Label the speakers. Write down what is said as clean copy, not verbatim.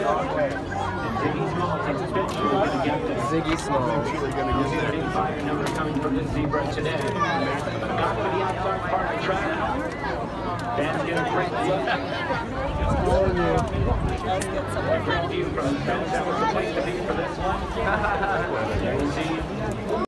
Speaker 1: Ziggy Small.
Speaker 2: Big fire number coming from the zebra today. Got to the outside part of the track. Dan's getting great view from the fence. That was the place to be for this one. We'll see.